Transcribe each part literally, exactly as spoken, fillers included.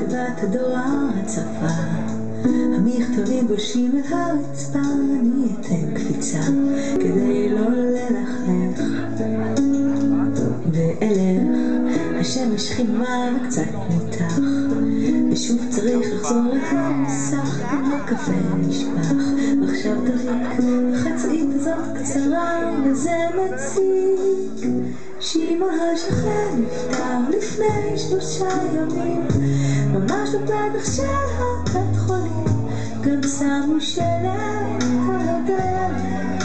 תיבת הדואר הצפה, המכתבים גולשים אל הרצפה, אני אתן קפיצה כדי לא ללכלך ואלך. השמש חימה וקצת מותח, ושוב צריך לחזור אל המסך, גם הקפה נשפך ועכשיו תריק, החצאית הזאת קצרה וזה מציק. שאמא השכן נפטר לפני שלושה ימים, ממש בפתח של הבית חולים, גם שמו שלט על הדלת.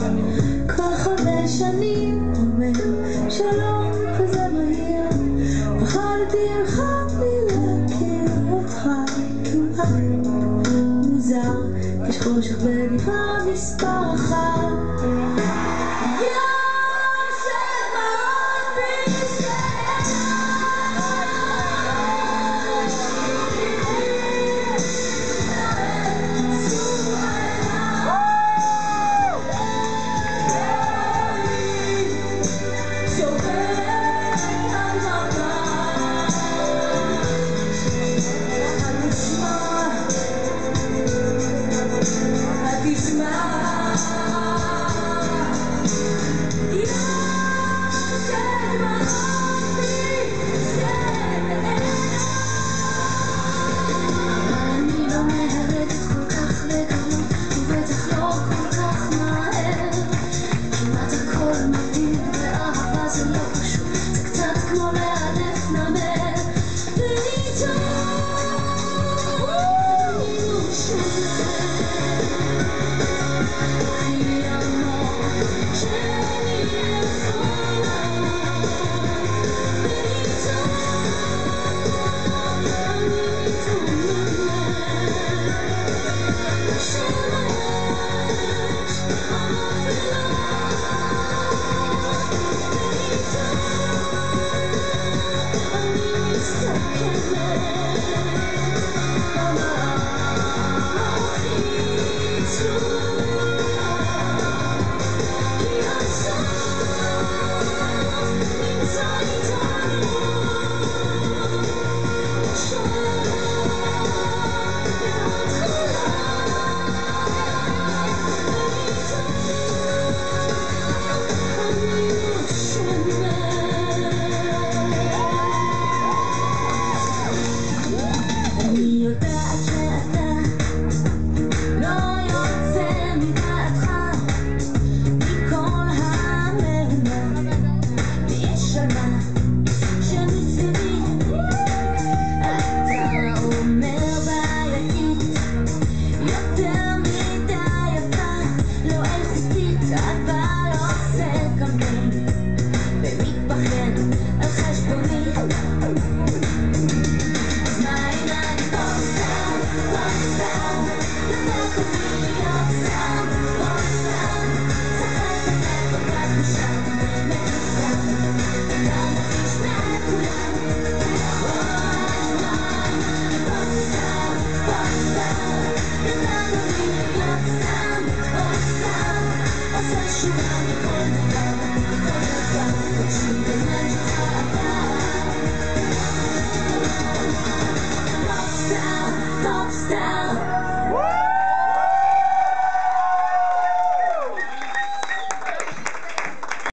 כל חמש שנים אומר שלום כזה מהיר, פחדתי אחד מלהכיר אותך כמעט מוזר, יש חושך בדירה מספר אחת. She